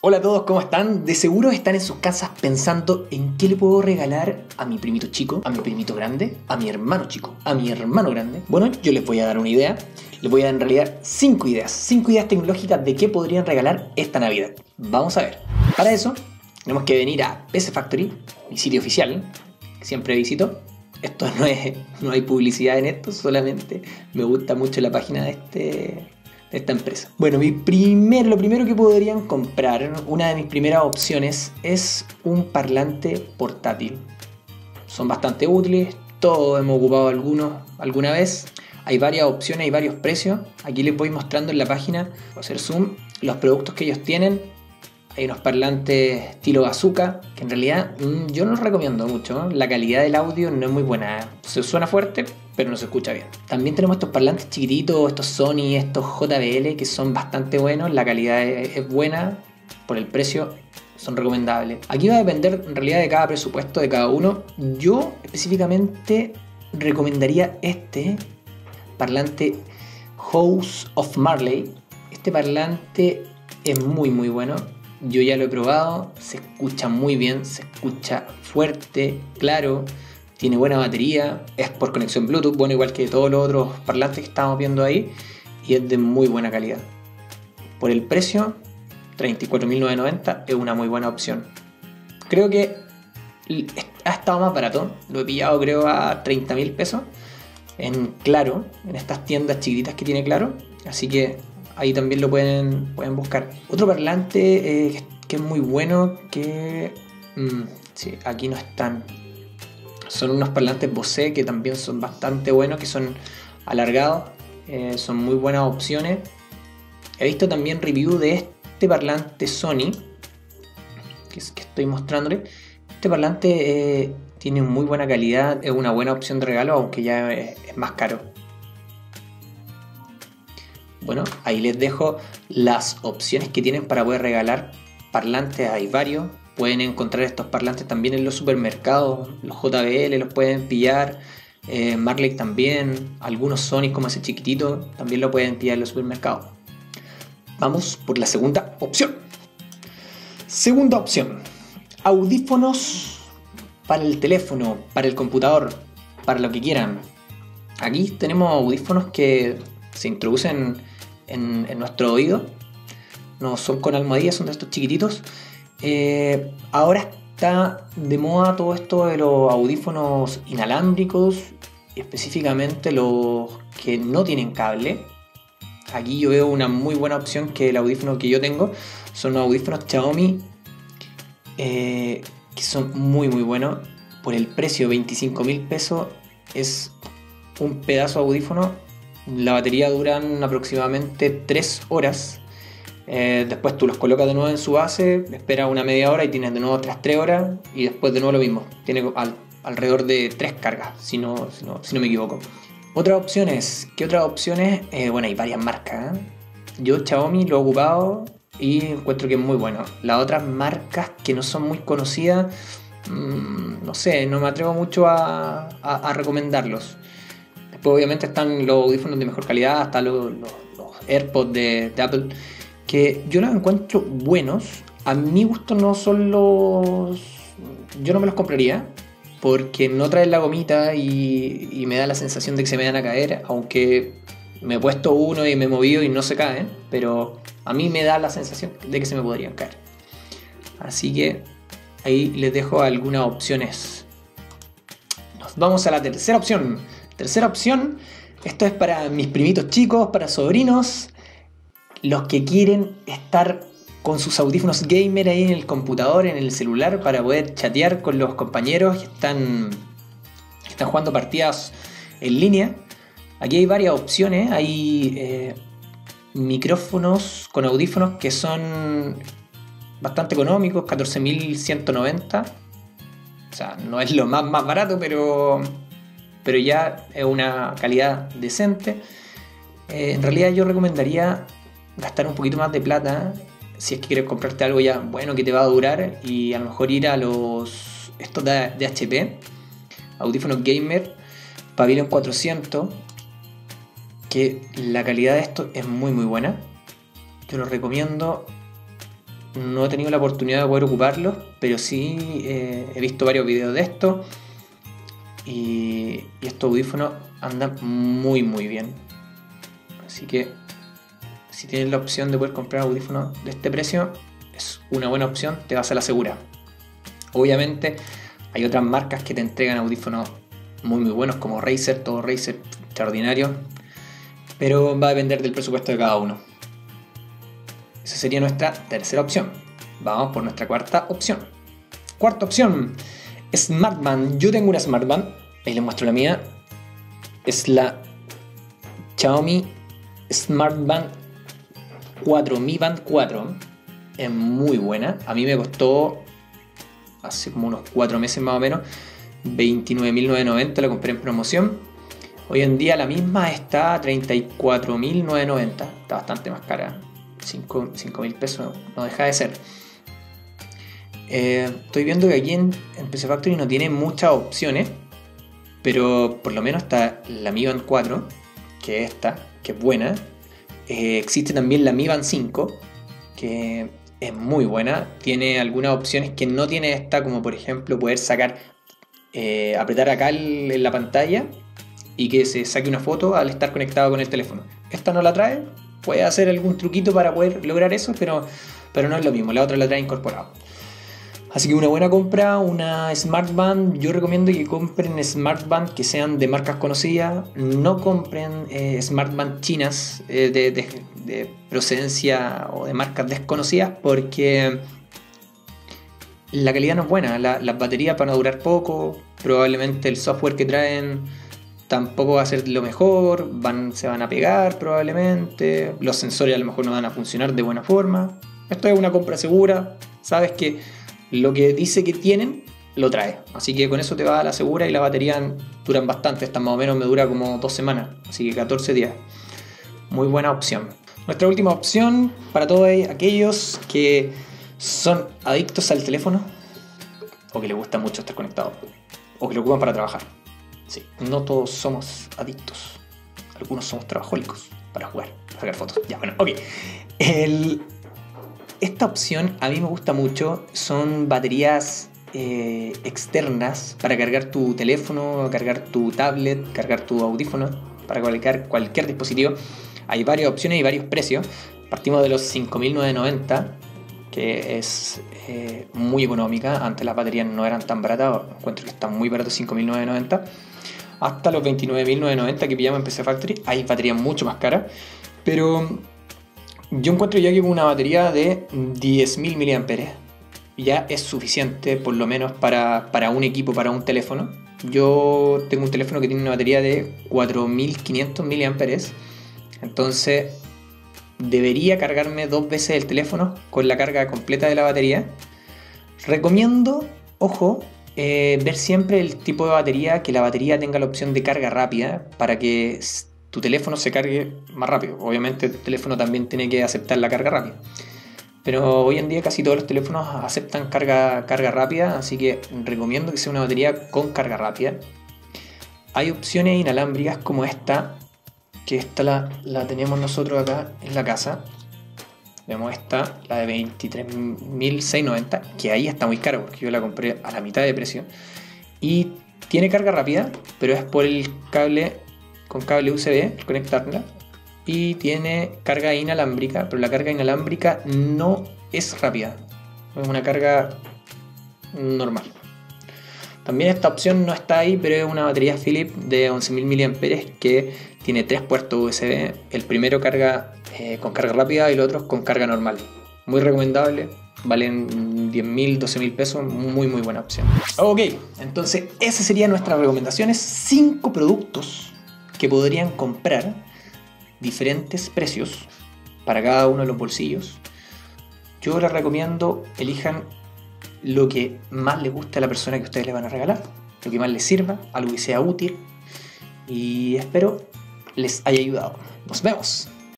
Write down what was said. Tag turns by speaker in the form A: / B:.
A: Hola a todos, ¿cómo están? De seguro están en sus casas pensando en qué le puedo regalar a mi primito chico, a mi primito grande, a mi hermano chico, a mi hermano grande. Bueno, yo les voy a dar una idea. Les voy a dar en realidad 5 ideas tecnológicas de qué podrían regalar esta Navidad. Vamos a ver. Para eso, tenemos que venir a PC Factory, mi sitio oficial, que siempre visito. Esto no hay publicidad en esto, solamente me gusta mucho la página de esta empresa. Bueno, lo primero que podrían comprar, una de mis primeras opciones, es un parlante portátil. Son bastante útiles, todos hemos ocupado algunos alguna vez. Hay varias opciones y varios precios. Aquí les voy mostrando en la página, voy a hacer zoom, los productos que ellos tienen. Hay unos parlantes estilo bazooka, que en realidad yo no los recomiendo mucho. La calidad del audio no es muy buena. Se suena fuerte, pero no se escucha bien. También tenemos estos parlantes chiquititos, estos Sony, estos JBL, que son bastante buenos. La calidad es buena, por el precio son recomendables. Aquí va a depender en realidad de cada presupuesto de cada uno. Yo específicamente recomendaría este parlante House of Marley. Este parlante es muy bueno. Yo ya lo he probado, se escucha muy bien, se escucha fuerte, claro, tiene buena batería, es por conexión Bluetooth, bueno, igual que todos los otros parlantes que estamos viendo ahí, y es de muy buena calidad. Por el precio, 34.990, es una muy buena opción. Creo que ha estado más barato, lo he pillado creo a 30.000 pesos en Claro, en estas tiendas chiquititas que tiene Claro, así que ahí también lo pueden buscar. Otro parlante que es muy bueno, que sí, aquí no están. Son unos parlantes Bose que también son bastante buenos, que son alargados. Son muy buenas opciones. He visto también review de este parlante Sony, que estoy mostrándole. Este parlante tiene muy buena calidad, es una buena opción de regalo, aunque ya es más caro. Bueno, ahí les dejo las opciones que tienen para poder regalar parlantes. Hay varios. Pueden encontrar estos parlantes también en los supermercados. Los JBL los pueden pillar. Marley también. Algunos Sony como ese chiquitito también lo pueden pillar en los supermercados. Vamos por la segunda opción. Segunda opción. Audífonos para el teléfono, para el computador, para lo que quieran. Aquí tenemos audífonos que se introducen en nuestro oído. No son con almohadillas, son de estos chiquititos. Ahora está de moda todo esto de los audífonos inalámbricos, específicamente los que no tienen cable. Aquí yo veo una muy buena opción, que el audífono que yo tengo son los audífonos Xiaomi, que son muy buenos. Por el precio, 25.000 pesos, es un pedazo de audífono. La batería duran aproximadamente 3 horas. Después tú los colocas de nuevo en su base, esperas una media hora y tienes de nuevo 3 horas. Y después de nuevo lo mismo. Tiene alrededor de 3 cargas, si no me equivoco. Otras opciones. ¿Qué otras opciones? Bueno, hay varias marcas. Yo Xiaomi lo he ocupado y encuentro que es muy bueno. Las otras marcas que no son muy conocidas, no sé, no me atrevo mucho a recomendarlos. Después obviamente están los audífonos de mejor calidad, hasta los AirPods de Apple, que yo los encuentro buenos. A mi gusto no son los... Yo no me los compraría, porque no traen la gomita y me da la sensación de que se me van a caer, aunque me he puesto uno y me he movido y no se caen, pero a mí me da la sensación de que se me podrían caer. Así que ahí les dejo algunas opciones. Nos vamos a la tercera opción. Tercera opción, esto es para mis primitos chicos, para sobrinos, los que quieren estar con sus audífonos gamer ahí en el computador, en el celular, para poder chatear con los compañeros que están jugando partidas en línea. Aquí hay varias opciones, hay micrófonos con audífonos que son bastante económicos, 14.190. O sea, no es lo más barato, pero ya es una calidad decente. En realidad yo recomendaría gastar un poquito más de plata si es que quieres comprarte algo ya bueno que te va a durar, y a lo mejor ir a estos de HP, audífonos gamer Pavilion 400, que la calidad de esto es muy buena. Yo lo recomiendo no he tenido la oportunidad de poder ocuparlos, pero sí he visto varios videos de esto y estos audífonos andan muy bien. Así que si tienes la opción de poder comprar audífonos de este precio, es una buena opción, te vas a la segura. Obviamente hay otras marcas que te entregan audífonos muy buenos como Razer, todo Razer extraordinario, pero va a depender del presupuesto de cada uno. Esa sería nuestra tercera opción. Vamos por nuestra cuarta opción. Cuarta opción, Smartband. Yo tengo una Smartband, ahí les muestro la mía. Es la Xiaomi Smartband 4, Mi Band 4. Es muy buena. A mí me costó hace como unos 4 meses más o menos 29.990, la compré en promoción. Hoy en día la misma está a 34.990. Está bastante más cara. 5.000 pesos no deja de ser. Estoy viendo que aquí en PC Factory no tiene muchas opciones, pero por lo menos está la Mi Band 4, que es esta, que es buena. Existe también la Mi Band 5, que es muy buena. Tiene algunas opciones que no tiene esta, como por ejemplo poder sacar, apretar acá en la pantalla y que se saque una foto al estar conectado con el teléfono. Esta no la trae. Puede hacer algún truquito para poder lograr eso, pero no es lo mismo. La otra la trae incorporado. Así que una buena compra, una Smartband. Yo recomiendo que compren Smartband que sean de marcas conocidas. No compren Smartband chinas de procedencia o de marcas desconocidas, porque la calidad no es buena. Las baterías van a durar poco. Probablemente el software que traen tampoco va a ser lo mejor. Se van a pegar probablemente. Los sensores a lo mejor no van a funcionar de buena forma. Esto es una compra segura. Sabes que lo que dice que tienen, lo trae. Así que con eso te vas a la segura y la batería duran bastante. Esta más o menos me dura como 2 semanas. Así que 14 días. Muy buena opción. Nuestra última opción para todos aquellos que son adictos al teléfono o que les gusta mucho estar conectados o que lo ocupan para trabajar. Sí, no todos somos adictos. Algunos somos trabajólicos para jugar, para sacar fotos. Ya, bueno, ok. Esta opción a mí me gusta mucho. Son baterías externas para cargar tu teléfono, cargar tu tablet, cargar tu audífono, para cargar cualquier dispositivo. Hay varias opciones y varios precios. Partimos de los 5.990, que es muy económica. Antes las baterías no eran tan baratas. Encuentro que están muy baratos 5.990. Hasta los 29.990 que pillamos en PC Factory. Hay baterías mucho más caras, pero yo encuentro ya que una batería de 10.000 mAh ya es suficiente, por lo menos para un equipo, para un teléfono. Yo tengo un teléfono que tiene una batería de 4.500 mAh, entonces debería cargarme 2 veces el teléfono con la carga completa de la batería. Recomiendo, ojo, ver siempre el tipo de batería, que la batería tenga la opción de carga rápida para que tu teléfono se cargue más rápido. Obviamente el teléfono también tiene que aceptar la carga rápida, pero hoy en día casi todos los teléfonos aceptan carga rápida, así que recomiendo que sea una batería con carga rápida. Hay opciones inalámbricas como esta, que esta la tenemos nosotros acá en la casa. Vemos esta, la de 23.690, que ahí está muy cara porque yo la compré a la mitad de precio. Y tiene carga rápida, pero es por el cable, con cable USB, conectarla. Y tiene carga inalámbrica, pero la carga inalámbrica no es rápida. Es una carga normal. También esta opción no está ahí, pero es una batería Philips de 11.000 mAh que tiene 3 puertos USB. El primero carga con carga rápida y el otro con carga normal. Muy recomendable. Valen 10.000, 12.000 pesos. Muy buena opción. Ok, entonces esas serían nuestras recomendaciones. 5 productos que podrían comprar, diferentes precios para cada uno de los bolsillos. Yo les recomiendo elijan lo que más les guste a la persona que ustedes le van a regalar, lo que más les sirva, algo que sea útil, y espero les haya ayudado. Nos vemos.